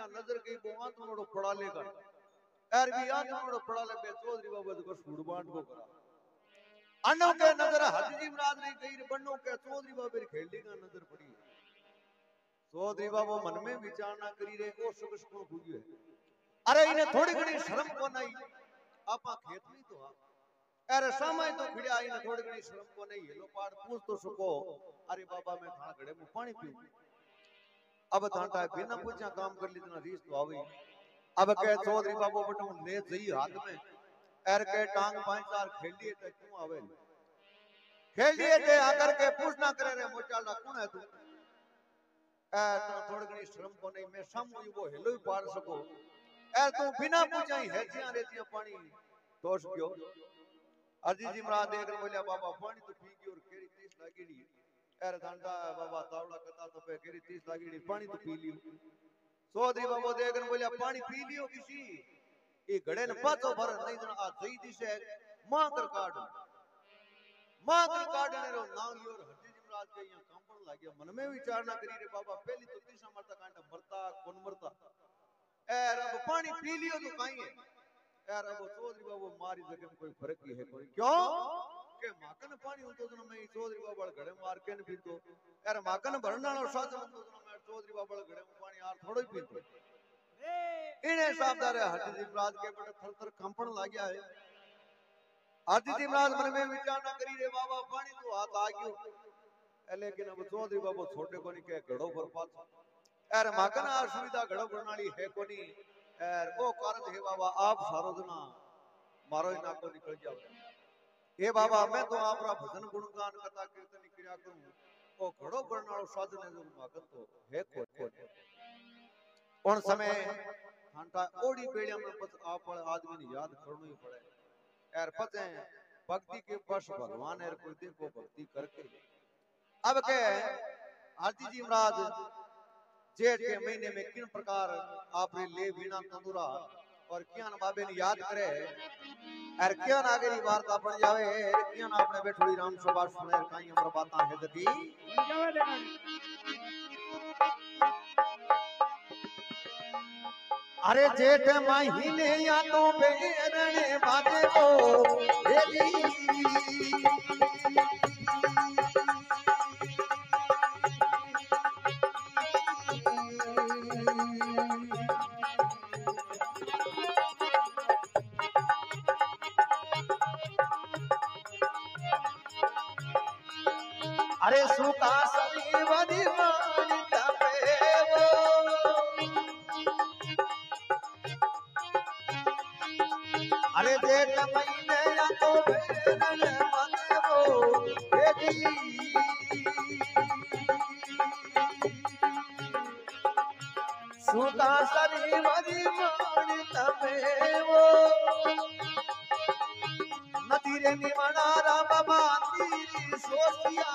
या नजर गई बोआ तोड़ो पड़ा लेगा यार भी आ तोड़ो पड़ा ले बे चौधरी बाबा को सूड़ बांट को करा अन्नो के नजर हाजी जी महाराज ने गई बन्नो के चौधरी बाबा री खेलने का नजर पड़ी चौधरी बाबा मन में विचार ना करी रे ओ सुकस को भूलियो अरे इन्हें थोड़ी घड़ी शर्म को नहीं आपा खेत में तो अरे समय तो खिड़िया इन्हें थोड़ी घड़ी शर्म को नहीं है लो पाड़ पूछ तो सको अरे बाबा मैं खाना घड़े में पानी पीऊं अब तांटा बिना पूछा काम कर ली तना रीस तो आवी अब कह चौधरी बाबू बटू ले जई हाथ में एर के टांग पांच चार खेल लिए ते क्यों आवे खेल लिए ते आकर के पूछना करे रे मोचाला कौन है तू ए तो थोड़ी घणी शर्म को नहीं मैं सामू वो हेलो ही पाड़ सको ए तू बिना पूछा ही हेजियां रेतियां पानी तोष गयो अजी जी महाराज देख बोलिया बाबा पानी तो पी गयो और केरी 30 लागीडी एर धांडा बाबा तावड़ा कता तो पे केरी 30 लागीडी पानी तो पी लियो चौधरी बाबू देखन बोलिया पानी पी लियो किसी ये घड़े ने पाछो भर नहीं जना आ जई दिसे मां कर काट ने रो नाम लियो हरजी जी महाराज के यहां कंपन लाग्या मन में विचार ना करी रे बाबा पहली तो तीसरा मरता कांटा मरता कौन मरता ए रब पानी पी लियो तो काई है यार अब चौधरी बाबू मारी जगह में कोई फर्क ही है कोई क्यों के माकन पानी होतो तो मैं चौधरी बाबा घड़े मार के न पीतो यार माकन भरना नो साथ में तो मैं चौधरी बाबा घड़े में पानी यार थोड़ो ही पीतो इने साबदार हरजी जी महाराज के बड़े थर-थर कंपन लाग्या है हरजी जी महाराज मन में विचार ना करी रे बाबा पानी तो हाथ आ गयो लेकिन अब चौधरी बाबू छोटे कोनी के घड़ो पर पाछो यार माकन आ सुविधा घड़ो बनाली है कोनी यार वो कारण है बाबा आप सारो जना मारो ही ना को निकल जाओ हे बाबा मैं तो आपरा भजन गुणगान कथा कीर्तन क्रिया करूं ओ घड़ो बनालो साधने जो मागत तो है कोन समय घंटा ओडी बेड़िया में पत आप आदमी ने याद करनो ही पड़े यार पते भक्ति के बस भगवान है कोई देखो भक्ति करके अब के हाजी जी महाराज जेठ के महीने में किन प्रकार आपने ले वीणा तंदुरा और कियान बाबे ने याद करे और कियान आगे री वार्ता बन जावे कियान आपने बैठोड़ी राम सभा सुने काई हमर बाता है जदी अरे जेठ महीने या तो बेरने बाजे को अरे सुका सरी वदी मानी तपे वो अरे जेठ महीने या तो बेरने बाजे वो सुका सरी वदी मानी तपे वो नदी रे निमना राम बाती सोसिया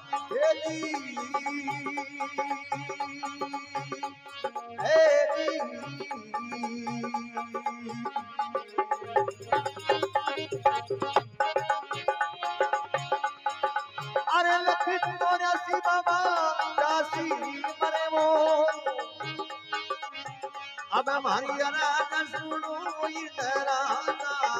अरे लखी तो रासी बाबा रासी मरे वो अब हमारी राजा सुनो इधर आना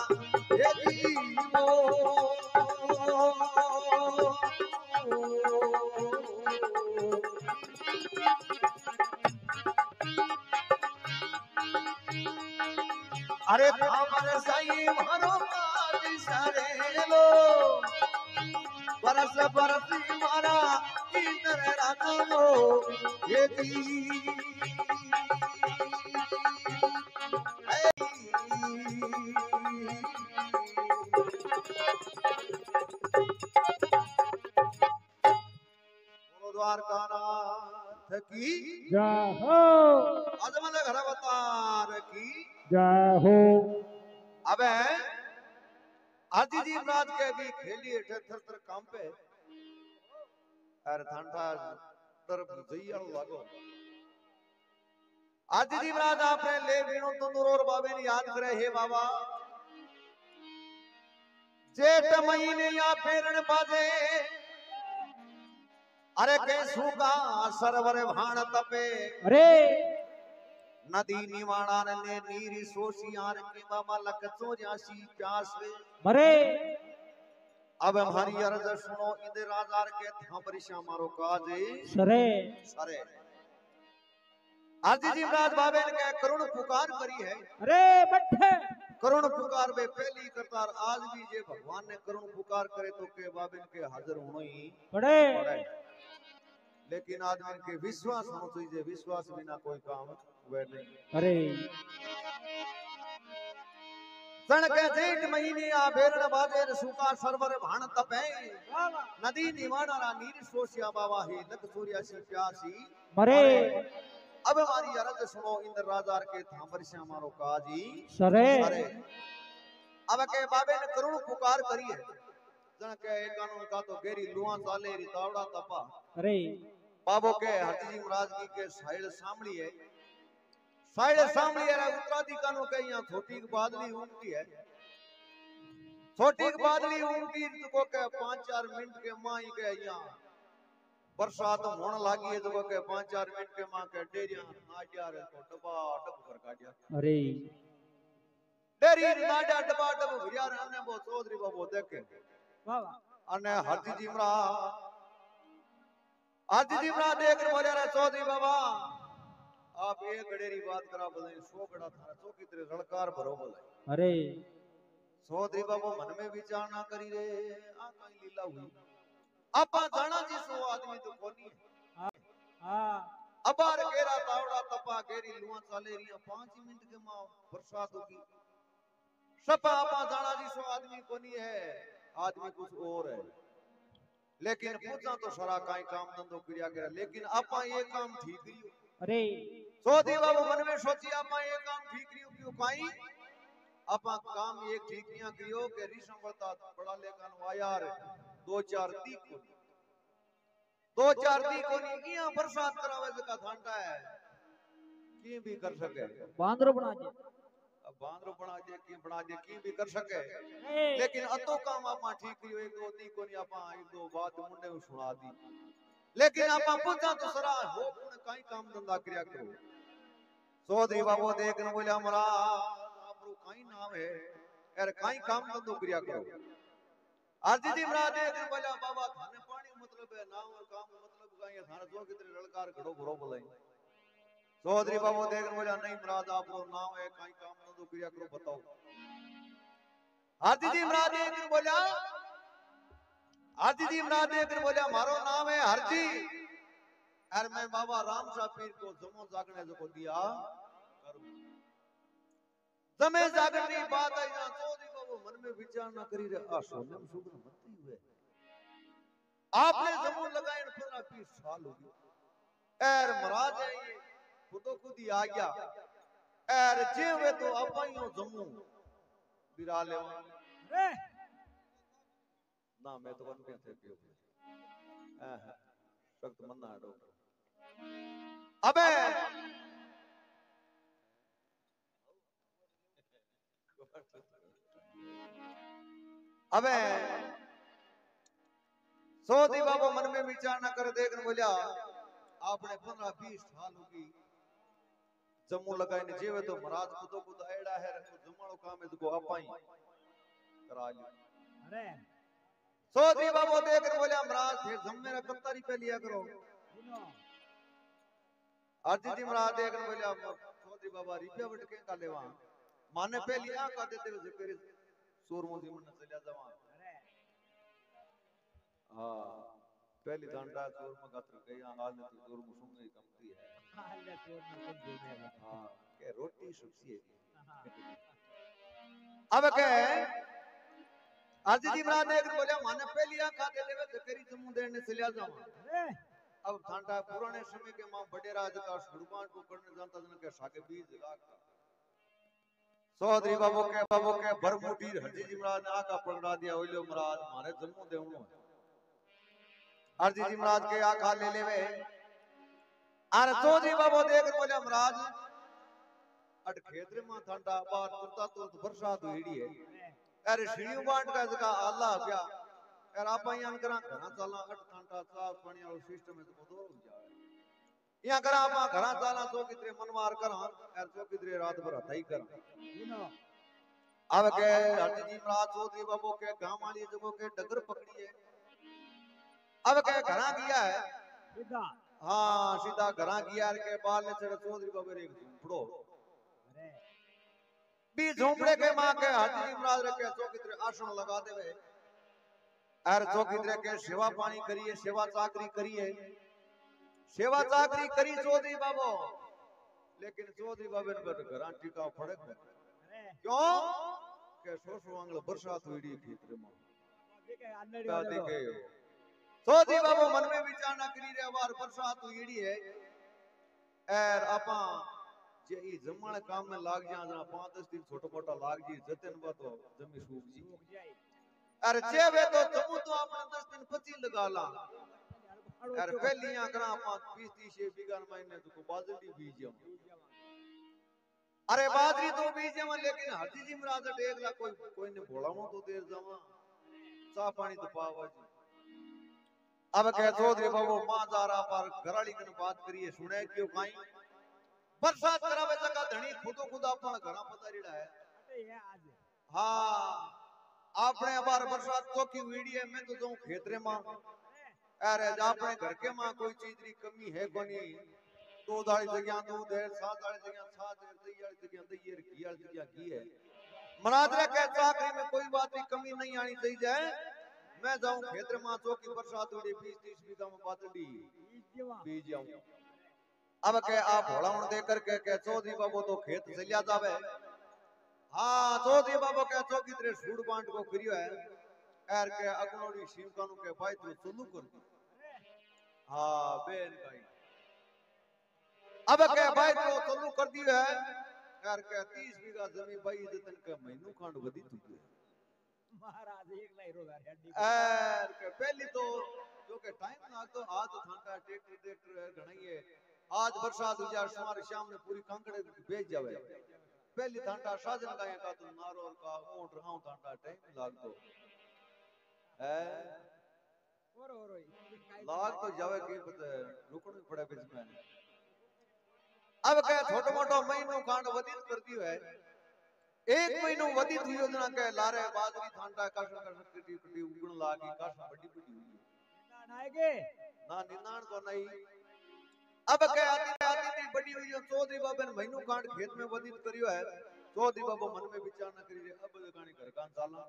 अरे हमर सही मारो काज सरे लो बरस बरसी मारा इधर राना लो ये द्वारकानाथ की जय हो अजमल घर अवतार की जय हो अबे आदि जी महाराज के भी खेलिए थर थर काम पे अरे ठंडा तरफ जइया लागो आदि जी महाराज आपने ले वीणो तंदूर और बाबे ने याद करे हे बाबा जेठ महीने या फेरण बाजे अरे कैसू का सरवर भाण तपे अरे नदी निवाणा ने नीरी सोशियार के बाबा लक 84 प्यास वे मरे अब हमारी अर्ज सुनो इंदे राजार के था परिशा मारो काजे सरे सरे आज जी राज बाबे ने कह करुण पुकार करी है अरे बट्ठे करुण पुकार में पहली करतार आज भी जे भगवान ने करुण पुकार करे तो के बाबे के हाजिर होनो ही पड़े पड़े लेकिन आदमी के विश्वास होना चाहिए विश्वास बिना कोई काम हुए नहीं अरे सन के जेठ महीने आ बेरड़ बाजे सुका सरवर भाण तपे नदी निवाणा रा नीर सोसिया बाबा ही लख सूर्यासी प्यासी मरे अब हमारी अर्ज सुनो इंद्र राजार के थांबर से हमारो काजी सरे अरे अब के बाबे ने करुण पुकार करी है जन के एक कानून का तो गेरी लुआ साले री तावड़ा तपा अरे बाबो के हरजी महाराज की के साइड सामड़ी है साइड सामड़ी है उत्तरादी कानून के यहाँ छोटी बादली उमटी है छोटी बादली उमटी को के 5-4 मिनट के माई के यहाँ बरसात होने लगी है जो के 5-4 मिनट के मां के डेरिया नाडिया रे तो डबा डब कर काटिया अरे डेरी नाडिया डबा डब भरिया रे ने वो चौधरी बाबू देखे वाह वाह अने हरजी जीमरा देख बोले रे चौधरी बाबा आप एक गडेरी बात करा बोले 100 गड़ा थारा चौकी तेरे रड़कार भरो बोले अरे चौधरी बाबू मन में विचार ना करी रे आ कई लीला हुई आपा जाना जी सो आदमी तो कोनी है हां अबार केरा तावड़ा तपा केरी लुआ चाले रिया 5 मिनट के मां बरसात होगी सपा आपा जाना जी सो आदमी कोनी है आदमी कुछ और है लेकिन पूछा तो सारा काई काम धंधो किया गया लेकिन आपा ये काम ठीक रियो अरे चौधरी बाबू मन में सोची आपा ये काम ठीक रियो क्यों काई आपा काम ये ठीक निया करियो के ऋषम बता बड़ा लेकन वायार 2-4 दी को 2-4 दी को नहीं किया बरसात करावे जका ठंडा है की भी कर सके बांदरो बना दे अब बांदरो बना दे की भी कर सके लेकिन अतो काम आपा ठीक करियो एक दो दी को नहीं आपा एक दो बात मुंडे सुना दी लेकिन आपा पूछा तो सरा हो पुणे काई काम धंधा किया करो चौधरी बाबू देखन बोला मरा आपरो काई नाम है यार काई काम धंधो किया करो आज जी मरा देखन बोला बाबा थाने पानी मतलब है नाम और काम मतलब काई थाने जो कितने लड़कार घड़ो भरो बोले चौधरी बाबू देखन बोला नहीं मराद आपरो नाम है काई काम धंधो किया करो बताओ आज जी मरा देखन बोला आदि जी मना देकर बोला मारो नाम है हरजी और मैं बाबा राम शाह पीर को जमो जागने जो को दिया जमे जागने की बात आई ना चौधरी बाबू मन में विचार ना करी रे आ सोने में शुक्र मत ही हुए आपने जमो लगाए 15-20 साल हो गए एर महाराज है ये खुदो खुद ही आ गया एर जे वे तो अपाइयो जमो बिरा ले अरे ना मैं तो बन के थे पियो सख्त मन्ना है डॉक्टर अबे अबे चौधरी बाबू मन में विचार न कर देखने बोलिया आपने 15-20 साल होगी जम्मू लगाई ने जेवे तो महाराज खुदो खुद एड़ा है रखो जमाड़ो काम है तो अपाई करा लियो अरे चौधरी बाबू देखकर बोले महाराज फिर जम मेरा कत्तारी पे लिया करो अर्जी जी महाराज देखकर बोले चौधरी बाबा रिपिया बटके का लेवा माने पे लिया का देते हुए जिक्र सूरमो जी मन चला जावा हां पहली डांडा सूरमो गात्र के यहां हाल में तो सूरमो सुंगे कमती है हाल में सूरमो सुंगे हां के रोटी सब्जी है अब के आज जी महाराज ने बोला माने पहली आंखा दे देवे जकरी जमू देने चला जावा अब ठंडा पुराने समय के मां बड़े राज का शुरुआत को करने जानता जन के साके बीज लाख चौधरी बाबू के भरमुटी हरजी जी महाराज ने आका पकड़ा दिया ओलो महाराज मारे जमू देवनो हरजी जी महाराज के आका ले लेवे अरे चौधरी बाबू देख बोला महाराज अट खेतरे मां ठंडा बाहर तुरता तुरत बरसात हुईड़ी है अरे सीढ़ी बांट का जका अल्लाह क्या यार आप यहां करा घना चला अट ठंडा साफ पानी वाला सिस्टम है तो दो हो जाए यहाँ करा आप घरा चाला तो कितरे मनवार करा यार तो कितरे रात भर हथाई करा इनो अब के हरजी जी महाराज चौधरी बाबू के गांव वाली जगह के डगर पकड़ी है अब के घरा गया है सीधा हाँ सीधा घरा गया के बाल ने चढ़ चौधरी बाबू रे एक झूपड़ो अरे बी झूपड़े के मां के हरजी जी महाराज रे के तो कितरे आसन लगा देवे और तो कितरे के सेवा पानी करिए सेवा चाकरी करिए सेवा चाकरी करी चौधरी बाबू लेकिन चौधरी बाबू ने बट घरा टिका फड़क अरे क्यों के सोसो आंगल बरसात हुई खेतर में देखे अन्नड़ी क्या वाले देखे चौधरी बाबू मन में विचार ना करी रे बार बरसात हुई है और आपा जे ई जमण काम में लाग जा जना 5-10 दिन छोटा मोटा लाग जी जतन बा तो जमी सूख जी रुक जाए अरे जे वे तो जमू तो आपने 10 दिन 25 लगा ला हाड़ो अरे पहली आंकड़ा आपा 20-30 बीघा महीने तो बाजरी बीज अरे बाजरी तो बीज लेकिन हरजी जी महाराज देख ला कोई ने बोलावो तो देर जावा चा पानी तो पावा जी अब कह चौधरी बाबू मां जा रहा पर घराली कन बात करिए सुने क्यों काई बरसात करावे जगह धणी खुदो खुद अपन घरा पतारीड़ा है अरे ये आज हां आपने अबार बरसात तो की वीडियो में तो जाऊं खेतरे मां अरे आपने घर के मां कोई चीज री कमी है कोनी दूध वाली जगह दूध है साथ वाली जगह साथ है दही वाली जगह दही है घी वाली जगह घी है मनादरे के चाकरी में कोई बात की कमी नहीं आनी चाहिए मैं जाऊं खेतर में चौकी बरसात हुई 20-30 बीघा में बादली बीज जाऊं अब के आप भोलावन दे करके के चौधरी बाबू तो खेत चलिया जावे हां चौधरी बाबू के चौकी तेरे सूड बांट को करियो है एर के अगनोड़ी शिवकानु के भाई तो चलू कर दी हां बेन भाई अब के भाई तो चलू कर दियो है एर के 30 बीघा जमीन भाई जतन के महीनू खांड वधी चुकी है महाराज एक लाई रोगा हड्डी एर के पहली तो जो के टाइम ना तो आज थांटा ट्रैक्टर घणाई है आज बरसात हो जाए सुमार शाम ने पूरी कांकड़े भेज जावे पहली थांटा साजन गाय का तो नारोल का ऊंट हां थांटा टाइम लाग तो है और लाग तो जावे की पता रुकण भी पड़े बीच में अब के छोटो मोटो महीनो कांड वधित कर दियो है एक महीनो वधित हुई योजना के लारे बाजरी थांटा काशन कटी कटी उगण लागी काशन बड़ी बड़ी हुई ना आएगे ना निनाण तो नहीं अब के आती थी बड़ी हुई जो चौधरी बाबा ने महीनो कांड खेत में वधित करियो है चौधरी बाबा मन में विचार न करी रे अब जगानी घर कान चाला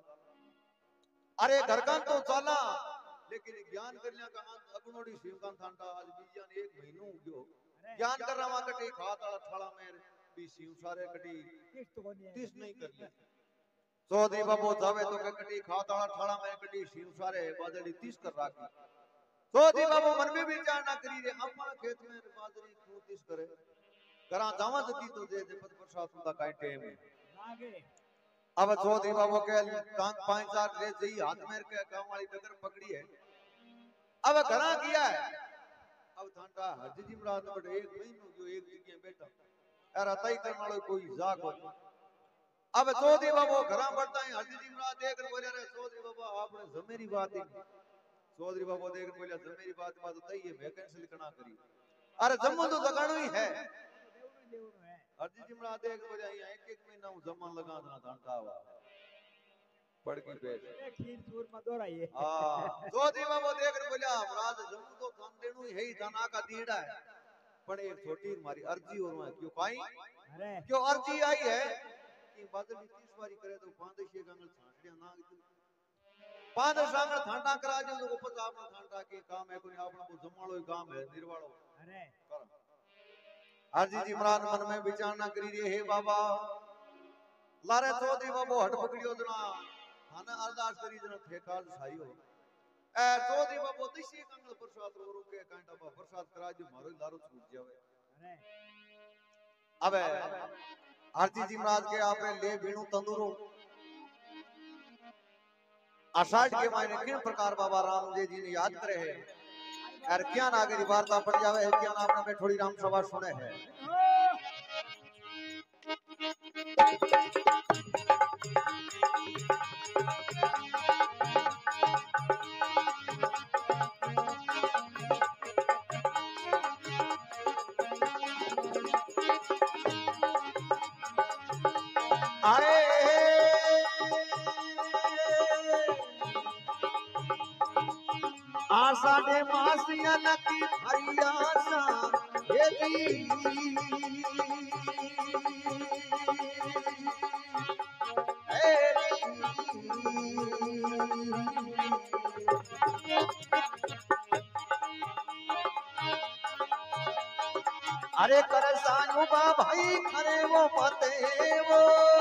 अरे घर कान तो चाला लेकिन ज्ञान करलिया का अगनोड़ी शिवकान थांटा आज बीजान एक महीनो उग्यो ज्ञान कर रहा कटी खात वाला थाला में भी शिव सारे कटी तीस नहीं कर लिया चौधरी बाबू जावे तो कटी खात वाला थाला में कटी शिव सारे बाजरी 30 कर राखी चौधरी बाबू मन में विचार ना करी रे अपना खेत में बाजरी क्यों 30 करे करा जावा जती तो जे पद प्रसाद का काई टाइम है आगे अब चौधरी बाबू के कांग 5-4 ले जई हाथ में के गांव वाली डगर पकड़ी है अब घरा किया है अब थांटा हरजी जी महाराज बट एक महीनो जो एक जगह बैठा यार अतई करने वाला कोई जाग हो अब चौधरी बाबू घरा बढ़ता है हरजी जी महाराज देख कर बोले रे चौधरी बाबा आपने जमेरी बात ही चौधरी बाबू देख कर बोले जमेरी बात तई है मैं कैंसिल करना करी अरे जम्मू तो जगाणो ही है हरजी जी महाराज देख बोले यहाँ एक महीना जमन लगा देना थांटा हुआ पड़ की पेट खीर सूर में दोराइए हां चौधरी बाबू देख कर बोला महाराज जम्मू तो काम देनु है ही जना का दीड़ा है पर एक छोटी हमारी अर्जी और वहां क्यों काई अरे क्यों अर्जी आई है कि बादल 30 बारी करे तो 5-6 गंगल छांटिया ना 5 सांगल थांटा करा जो तो ऊपर आपने थांटा के काम है कोई आपना को जमाड़ो काम है निर्वाड़ो अरे अर्जी जी महाराज मन में विचार ना करी रे हे बाबा लारे चौधरी बाबू हट पकड़ियो जना थाने अरदास करी जना ठेका साईयो ए चौधरी बाबू दिसी कंगल प्रसाद रो के कांटा बा प्रसाद करा जो मारो लारो छूट जावे अरे अबे आरती जी महाराज के आपने ले बीणु तंदूरो आषाढ़ के महीने किन प्रकार बाबा रामदेव जी ने याद करे है यार क्या नागरी वार्ता पड़ जावे है क्या आपने में थोड़ी राम सभा सुने है आषाढ़े मासिया नकी हरिया सा हे अरे कर सानुबा भाई करे वो पते वो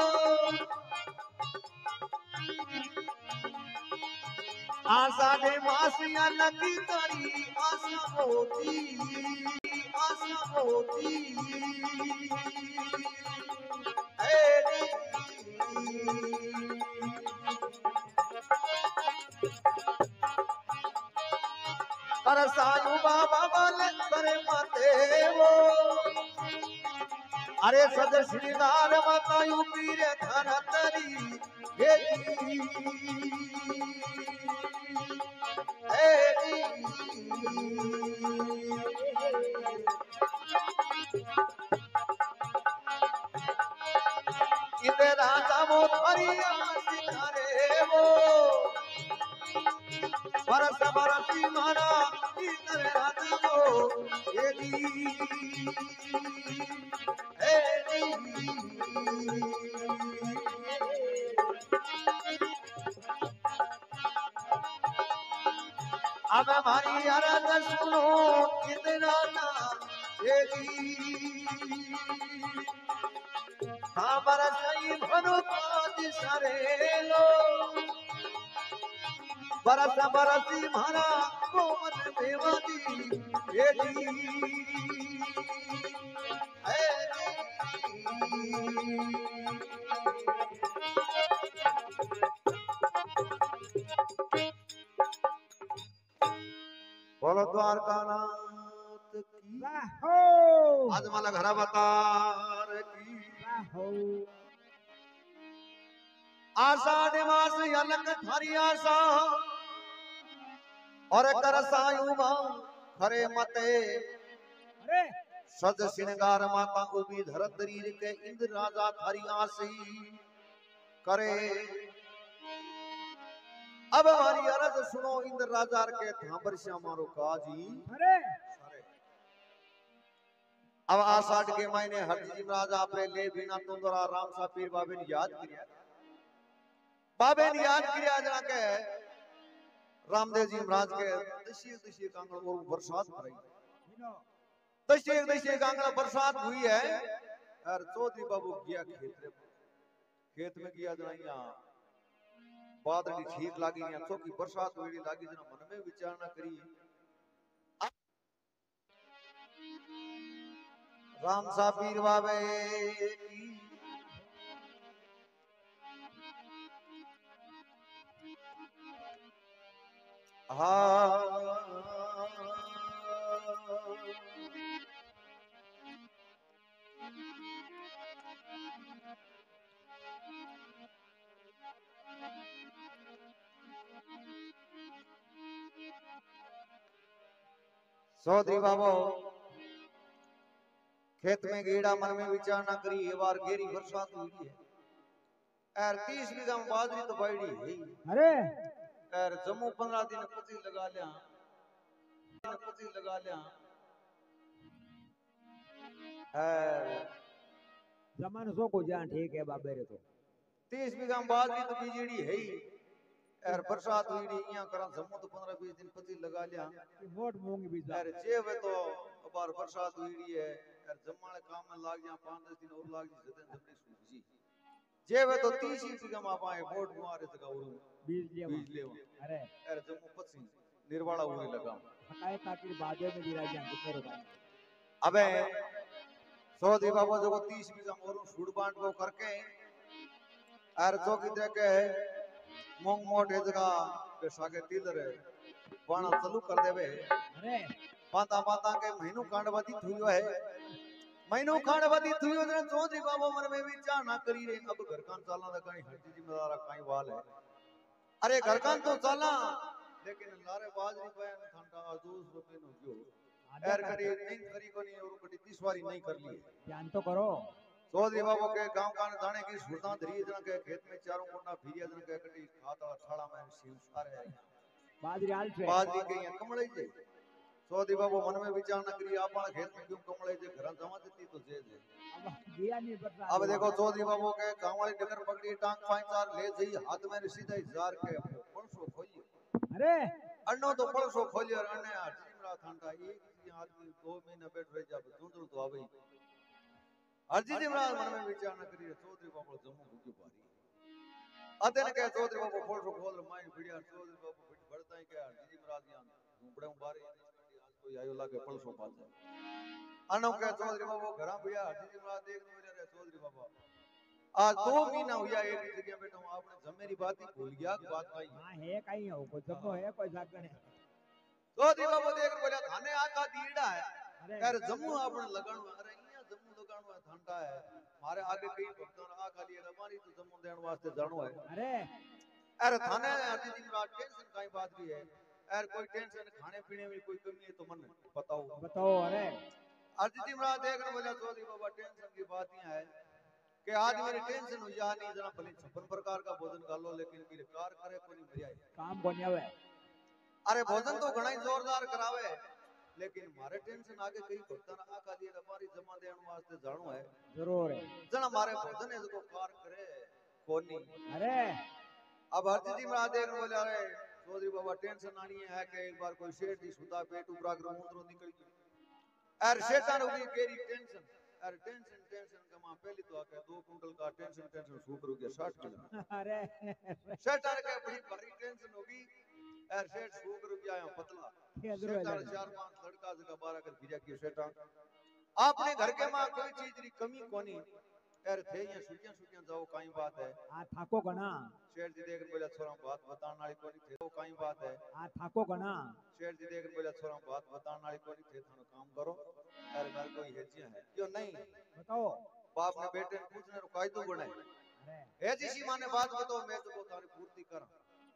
आषाढ़े मासिया लगी तारी आशा होती कर सायु बाबा वाले करे मते वो अरे सद श्रीनार मातायु पीरे धन तरी इधर राजा वो हरिया सिखारे वो बरस बरसी मारा इधर राजा वो ये अब हमारी अरज सुनो इतना ना हाँ बरसई भरो पाँच सरेलो बरस बरसी भरा कोमल बेवादी बोलो द्वारका नाथ की राहो आज मला घरा बतार की राहो आषाढ़ मास अलग थारी आशा और कर सायुमा खरे मते अरे सज श्रृंगार माता उबी धरतरी के इंद्र राजा थारी आसी करे अब हमारी अरज सुनो इंद्र राजा के थांबर से हमारो काजी अरे अब आषाढ़ के महीने हरजी राजा अपने ले बिना तुंदरा राम सा पीर बाबे ने याद किया बाबे ने याद किया जना के रामदेव जी महाराज के दशी कांगड़ और बरसात भराई दशी कांगड़ बरसात हुई है और चौधरी बाबू गया खेत में गया जना यहाँ बादली ठीक लागी यहाँ चौकी बरसात हुई लागी जना मन में विचारणा करी राम सा पीर बाबे की चौधरी बाबू खेत में गेड़ा मन में विचारणा करी ये बार गेरी बरसात हुई है यार 30 बीघा में बाजरी तो बैठी है अरे यार जम्मू 15 दिन पची लगा लिया जमान सो को जान ठीक है बाबे रे तो 30 बीघा में बाजरी तो बीजड़ी है यार बरसात हुई यहाँ करा जम्मू तो 15-20 दिन पची लगा लिया मोट मूंग बीज यार जेब है तो बार बरसात हुई है यार जम्माने काम में लाग जा 5-10 दिन और लाग जी जतन जमने सूजी जेब है तो 30 बीघा में पाए वोट मारे तक और बीज ले अरे यार जम्मू पची निर्वाड़ा होने लगा हकाए ताकि बादे में गिरा जान तो करो भाई अबे चौधरी बाबा जो 30 बीघा मोरू छूट बांट को करके यार चौकी दे के मोंग मोटे जगह के सागे टीलर बाणा चालू कर देवे अरे पाता के महीनों कांड व्यतीत हुई है महीनों कांड व्यतीत हुई है चौधरी बाबा मन में विचार ना करी रे अब घर कान चालना दा कहीं हर जिम्मेदार कहीं वाल है अरे घर कान तो चला लेकिन लारे बाजरी बयान ठंडा 200 रुपए नो जो एर करी नहीं करी को नहीं और कटी 30 वारी नहीं कर ली ध्यान तो करो चौधरी बाबू के गांव कान जाने की सुरता धरी जन के खेत में चारों कोना फिरिया जन के कटी खाता ठाड़ा में सीम सारे बाजरी हाल छे बाजरी के यहाँ कमड़े जे चौधरी बाबू मन में विचार न करी आपन खेत में क्यों कमड़े जे घर जमा देती तो जे अब दिया नहीं पता अब देखो चौधरी बाबू के गांव वाली डगर पकड़ी टांग पांच चार ले जई हाथ में सीधा जार के पड़सो खोलियो अरे अन्नो तो पड़सो खोलियो और अन्ने हरजीमरा थांडा एक ही आदमी 2 महीने बैठ रह जा दूंदरू तो आवे हरजीमरा मन में विचार न करी चौधरी बाबू जम्मू भूक्यो पारी अदन के चौधरी बाबू पड़सो खोल माई भिड़िया चौधरी बाबू बिट बढ़ता है के हरजीमरा यान झूपड़े बारे आज कोई आयो लागे पड़सो पाछे अनो के चौधरी बाबू घरा भिड़िया हरजीमरा देख रे चौधरी बाबू आज 2 महीना हुआ एक ही जगह बैठा हूं आपने जमेरी बात ही भूल गया बात कही हां है कहीं हो कोई जम्मो है कोई जागण है चौधरी बाबू देख बोला थाने आका दीड़ा है अरे यार जम्मू आपने लगाणो अरे इया जम्मू लगाणो है ठंडा है मारे आगे कई भक्तों ने आका लिए हमारी तो जम्मू देण वास्ते जानो है अरे थाने हरजीमरा टेंशन काई बात भी है यार कोई टेंशन खाने पीने में कोई कमी है तो मन बताओ अरे हरजीमरा देखने बोला चौधरी बाबा टेंशन की बात ही है कि आज मेरी टेंशन हो जा नहीं जना भले 56 प्रकार का भोजन खा लो लेकिन मेरे कार करे कोई नहीं मरिया काम कोनी आवे अरे भोजन तो घणा ही जोरदार करावे लेकिन मारे टेंशन आगे कई भक्तन आका दिए हमारी जमा देण वास्ते जानो है जरूर है जना मारे भोजन है जो कार करे कोनी अरे अब हरजीमरा देखने बोले अरे चौधरी बाबा टेंशन आनी है कि एक बार कोई सेठ दी सुता पेट ऊपरा कर मुंदरो निकल गई अरे सेठान होगी केरी टेंशन अरे टेंशन का मां पहली तो आके 2 कुंटल का टेंशन सूख रो गया 60 किलो अरे सेठान के बड़ी भारी टेंशन होगी यार सेठ सूख रो गया पतला सेठान 4-5 लड़का जगह 12 कर भिजा के सेठान आपने घर के मां कोई चीज री कमी कोनी यार थे ये सुकिया जाओ काई बात है आ थाको गना सेठ जी देख बोला छोरा बात बताने वाली कोनी थे तो काई बात है आ थाको गना सेठ जी देख बोला छोरा बात बताने वाली कोनी थे थानो काम करो यार मेरे कोई हेजिया है क्यों नहीं बताओ बाप ने बेटे ने पूछने रो कायदो बनाए अरे हेजी सी माने बात बताओ मैं तो थारी पूर्ति करा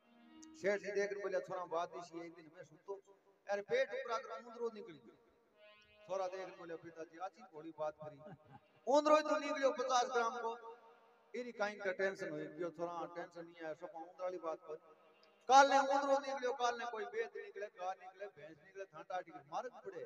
सेठ जी देख बोला छोरा बात इसी एक दिन मैं सुतो यार पेट ऊपर कर मुंदरो निकल गयो छोरा देख बोले पिताजी आची थोड़ी बात करी उंदरो तो निकलियो 50 ग्राम को इरी काई का टेंशन हुई गयो थोड़ा टेंशन नहीं है सब उंदर वाली बात कर काल ने उंदरो निकलियो काल ने कोई बेत निकले गा निकले भैंस निकले थांटा टिक मार पड़े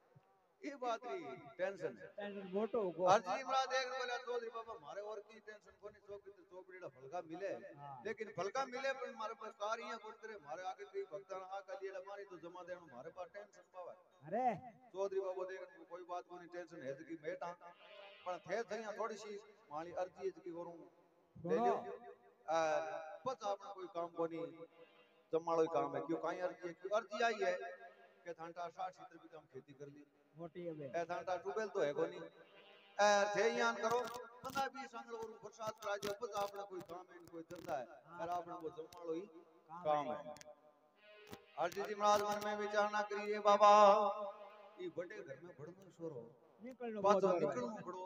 ये बात री टेंशन मोटो को हरजीमरा देख बोला चौधरी बाबा मारे और की टेंशन कोनी चौकी तो चौपड़ीड़ा फलका मिले लेकिन फलका मिले पर मारे पास कारियां करते मारे आगे कोई भक्तन आका लिए हमारी तो जमा देण मारे पास टेंशन पावे अरे चौधरी बाबू देख कोई बात कोनी टेंशन है की बेटा पण थे थैया थोड़ी सी माली अर्जी है की करूं ले लो पता आपने कोई काम कोनी जमाड़ो काम है क्यों काई अर्जी आई है के थांटा 60 70 भी काम खेती कर ली मोटी है ए थांटा ट्यूबवेल तो है कोनी ए थे यान करो बंदा भी संगल और बरसात करा जो पता आपने कोई काम है कोई धंधा है पर आपने वो जमाड़ो ही काम है अर्जी जी महाराज मन में विचारना करिए बाबा ये बड़े घर में बड़नो छोरो निकलनो बड़ो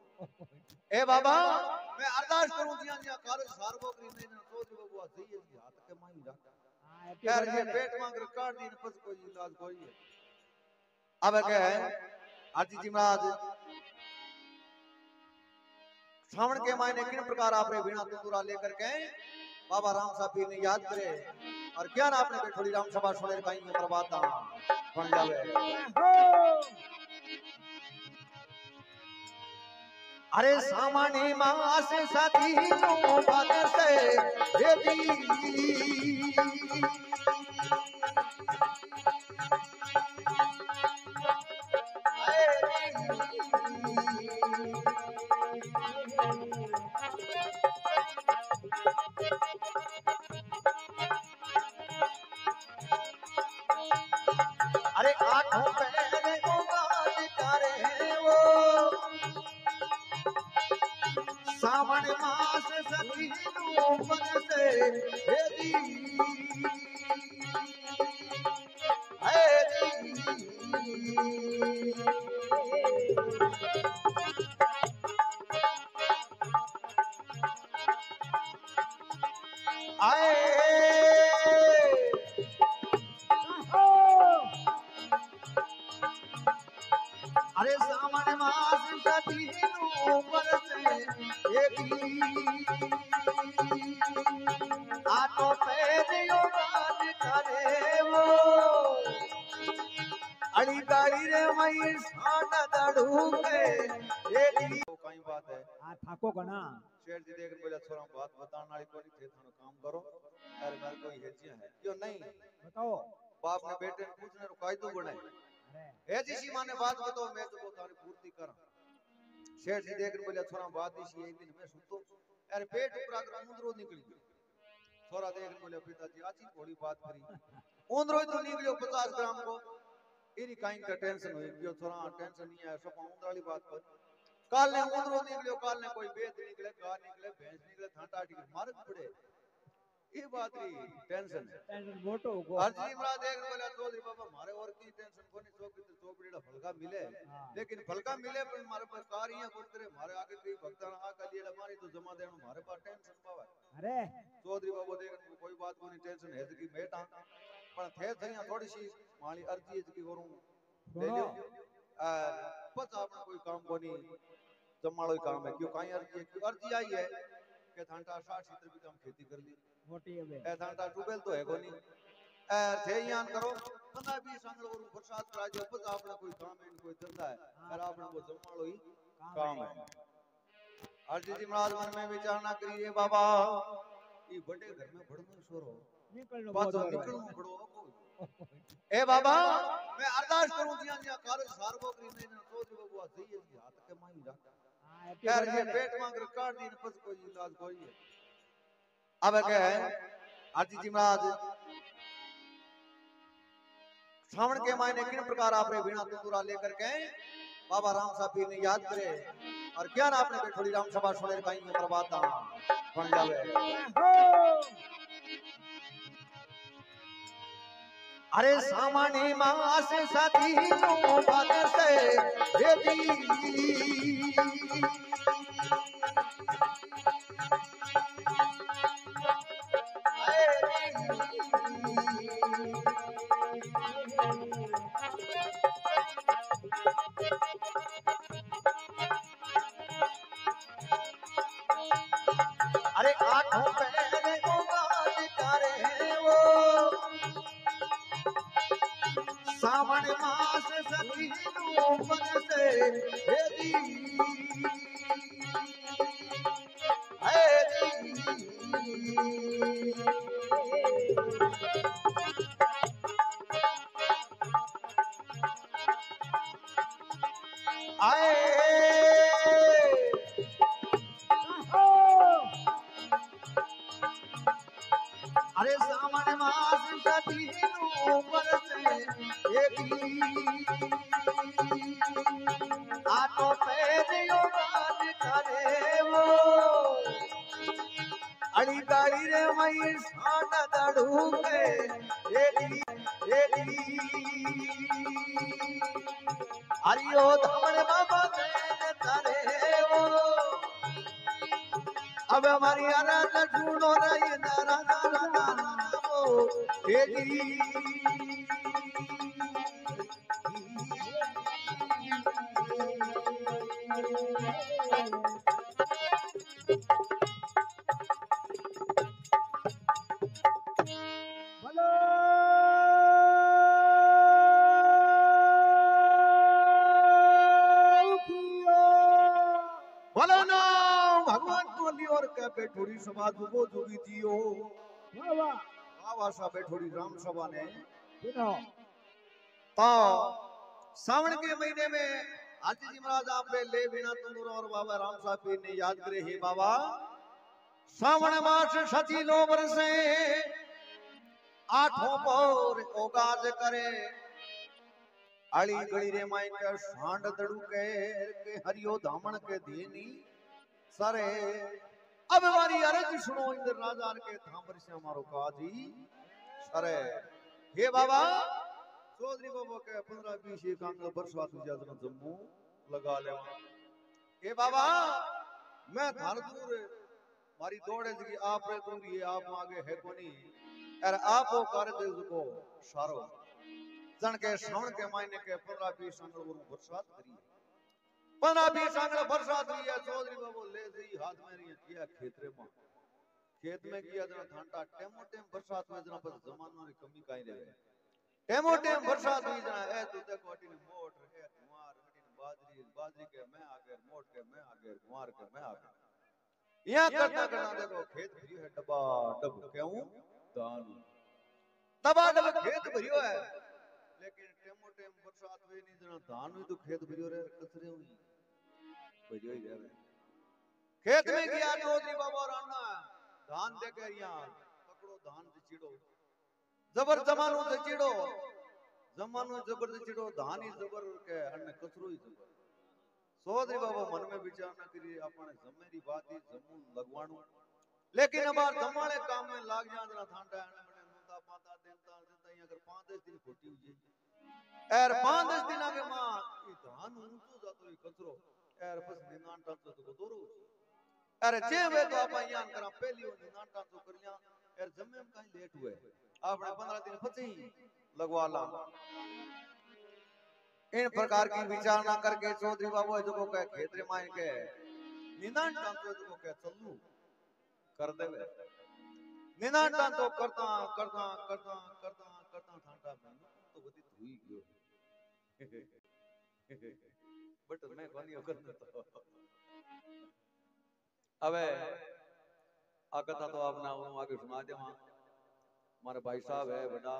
ए बाबा मैं अरदास करूं जिया कार सार्वो करी ने चौधरी बाबू सही है जी हाथ के माई रख यार ये पेट मांग काट दी पस कोई इलाज कोई है अब क्या है आरती जी महाराज श्रावण के महीने किन प्रकार आपने वीणा तुंदुरा लेकर के बाबा राम साहब पीर ने याद करे और क्या ना आपने बैठोड़ी राम सभा सुने कहीं में प्रभाता बन जावे अरे सामान्य मास साथी नो बात से भेदी अरे आंखों पे को बात करे वो सावन मास सखी नो मन से भेदी अरे सावन मास सखी नो मन से आटो पे दियो बात करे डरूंगे ये कई बात है आ थाको कना शेर जी देख बोले छोरा बात बताने वाली कोनी थे थानो काम करो अरे मेरे कोई हेजिया है क्यों नहीं बताओ बाप ने बेटे ने पूछने रो कायदो बनाए अरे हेजी सी माने बात बताओ मैं तो थारी पूर्ति करा शेर जी देख बोले छोरा बात इसी एक दिन मैं सुतो अरे पेट ऊपर कर उंदरो निकली गयो छोरा देख बोले पिताजी आची थोड़ी बात करी उंदरो तो निकलियो 50 ग्राम को इनी काई का टेंशन हुई गयो छोरा टेंशन नहीं है सब उंदर वाली बात कर काल ने उंदरो निकलियो काल ने कोई बेत निकले गा निकले भैंस निकले थाटा टिक मार पड़े ये बात री टेंशन है टेंशन मोटो को अर्जी इमरान देख बोला चौधरी बाबा मारे और की टेंशन कोनी चौकी तो चौपड़ीड़ा फलका मिले लेकिन फलका मिले पर मारे पर कारियां करते मारे आगे कोई भक्तन आ का लिए मारी तो जमा देनो मारे पास टेंशन पावे अरे चौधरी बाबा देख कोई बात कोनी टेंशन है की बेटा पण थे थैया थोड़ी सी माली अर्जी है की करूं ले लो पता आपने कोई काम कोनी जमाड़ो काम है क्यों काई अर्जी आई है के थांटा 60 सीटर भी काम खेती कर ली मोटी है बे ए थांटा ट्यूबवेल तो है कोनी ए थे यान करो 15-20 आंगल और बरसात करा जो पता आपने कोई काम है कोई धंधा है पर आपने वो जमाड़ो ही काम है अर्जी जी महाराज मन में विचारना करिए बाबा ये बड़े घर में बड़नो छोरो निकलनो पाछो निकलनो बड़ो ए बाबा मैं अरदास करूं जिया जिया कार्य सार्वभौम ने चौधरी बाबू सही है जी हाथ के माई रख हां यार ये पेट मांग रिकॉर्ड दी पस कोई इलाज कोई है अब क्या है आरती जी महाराज श्रावण के महीने किन प्रकार आपने वीणा तुंदुरा लेकर के बाबा राम साहब पीर ने याद करे और क्या ना आपने बैठोड़ी राम सभा सुने कहीं में प्रभात बन जावे अरे सामानी मास साथी नो बात से भेदी अरे आठों पैर को गाज करे वो सावन मास सखी नो मन से भेदी अरे सावन मास सखी नो मन से आटो पैरियो राज करे वो अड़ी गाड़ी रे मई शान दड़ूंगे हरियो धमन बाबा देन करे वो अब हमारी आराध ढूंढो रही नारा नारा नारा वो बोलो बोलो ना भगवान बोली और के बैठोड़ी सभा जुगो जुगी जियो बाबा आवासा बैठोड़ी राम सभा ने सुनो तो सावन के महीने में आरती जी महाराज आपने ले बिना तुंदुरा और बाबा राम साहब पीर ने याद करे ही बाबा सावन मास सती लो बरसे आठों पौर ओगाज करे अली गली रे माई के सांड दड़ू के हरियो धामन के देनी सारे अब हमारी अर्ज सुनो इंद्र राजा के धाम पर से हमारो काजी सारे हे बाबा चौधरी बाबा के 15-20 एकांग बरसात हुई जातना जम्मू लगा ले हे बाबा मैं धार दूर मारी दौड़े जी आप रे दूरी है आप आगे है कोनी और आप वो कर दे को सारो जन के श्रावण के महीने के 15-20 आंगल वो बरसात करी 15-20 आंगल बरसात हुई है चौधरी बाबू ले जी हाथ में रही किया खेतरे में खेत में किया जना ठंडा टेमो टेम बरसात में जना बस जमाना री कमी काई रहे टेमो टेम बरसात हुई जना ए तू देखो अटी ने मोटर है कुमार अटी ने बाजरी बाजरी के मैं आगे मोट के मैं आगे गुआर के मैं आगे यहाँ करता करता देखो खेत भरियो है डबा डब क्यों दान दबा दब खेत भरियो है लेकिन टेमो टेम बरसात हुई नहीं जना धान हुई तो खेत भरियो रे कचरे हुई भरियो ही रहे खेत में गया चौधरी बाबा राणा धान देके यहाँ पकड़ो धान से चिड़ो जबर जमानो से चिड़ो जमानो जबर से चिड़ो धान ही जबर के अन्य कचरो ही जबर चौधरी बाबा मन में विचार न करिए अपने जमेरी बात ही जमून लगवाणु लेकिन अब जमाने काम में लाग जाना थांडा ने बने मुंदा पाता देनता देता अगर 5-10 दिन खोटी हुई यार 5-10 दिन आगे मां ई धान ऊंचो जातो ई कचरो यार बस निनान टांच तो दोरो अरे जे वे तो आप यान करा पहली निनान टांच तो करिया यार जमे में कहीं लेट हुए आपने 15 दिन पची लगवा ला इन प्रकार की विचारणा करके चौधरी बाबू जो को कहे खेतरे माय के निनान टांचो जो को कहे चलू कर देवे निनान टांचो करता करता करता करता करता थांडा में तो बदी धुई गयो बट मैं कोनी करने तो अबे आ कथा तो आपने आगे सुना दे हमारे भाई साहब है बड़ा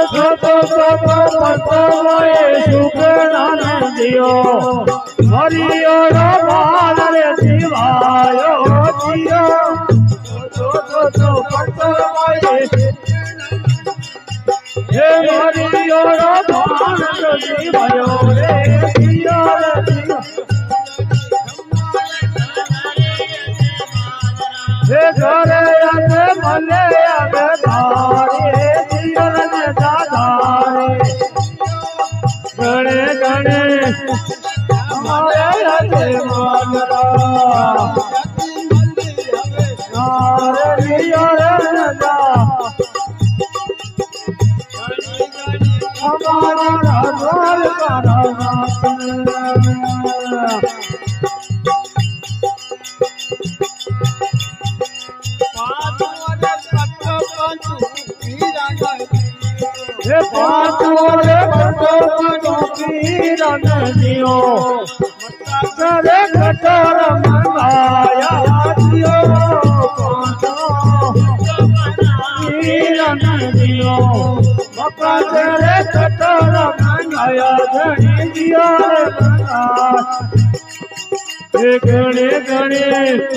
छोटो छोटो पटोए सुखदान दियो हरियो बाल रे शिवायो जियो छोटो छोटो पटोए हे हरियो बाल रे शिवायो रे जियो हे घरे आगे मले आगे धारे जियर ने दाधारे गणे गणे हमारे आगे मानरा नारे जियर ने दा हमारा राधार का हे पाँचों पटो पीरन दियो करे कटर मंगाया दियो पीरन दियो करे कटर मंगाया धनी दियो गणे गणे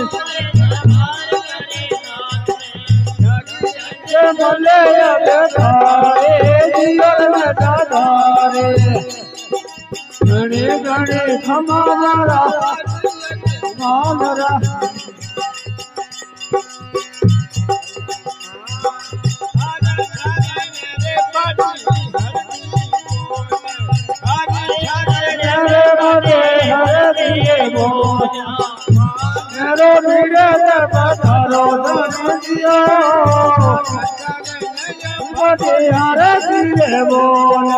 मले धारे जियर में धारे गणे गणे हमारा मामरा मेरो मीरे पथरो दियो हरे दिए बोल